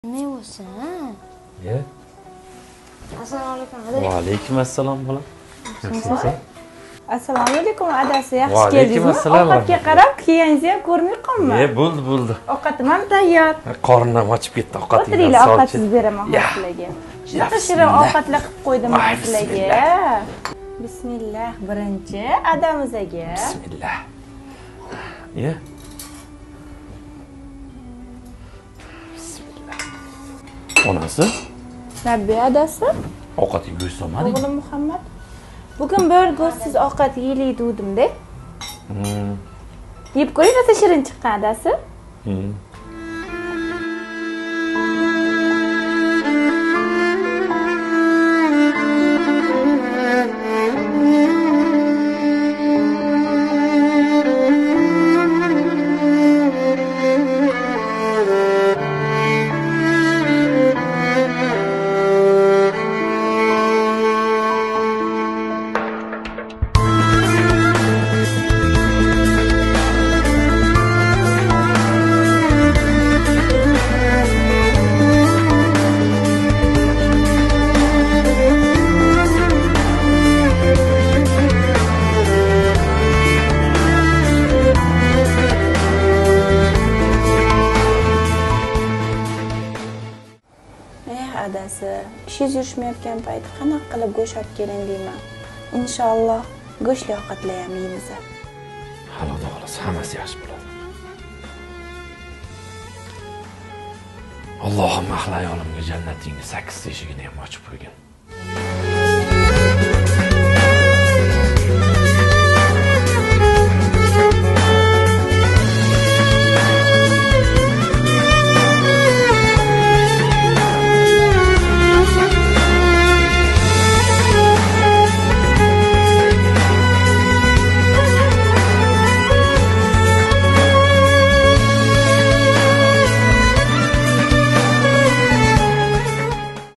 Ne olsun? Ya. Assalomu alaykum. Va alaykum assalom bolam. Yaxshimisiz? Assalomu alaykum adasi, yaxshi Va alaykum keldingizmi? assalom. Ovqatga qarab, kiyangizni ham ko'rmay qolma. Bo'ldi. Ovqatim ham tayyor. Qornim ochib ketdi ovqatingdan. O'tiringlar, ovqatsiz beraman sizlarga. Shunaqa shirin ovqatlar qilib qo'ydim sizlarga. Bismillah, birinchi adamizaga. Bismillah. Ya. Onasi? Rabbi adasi. Ovqatga go'sht solmading? O'g'lim Muhammad. Bugun bir go'shtsiz ovqat yeylik dedim-da. Yeb ko'ring, rosa shirin chiqqan adasi. Adasi, ishingiz yurishmayotgan payti qanaqa qilib go'sht olib keling deyman. Inshaalloh go'shtli ovqatlar ham yeymiz. Xudo xolasa hammasi yaxshi bo'ladi. Allohim ahli ayolimga jannatingni 8 eshigini ham ochib qo'ygan.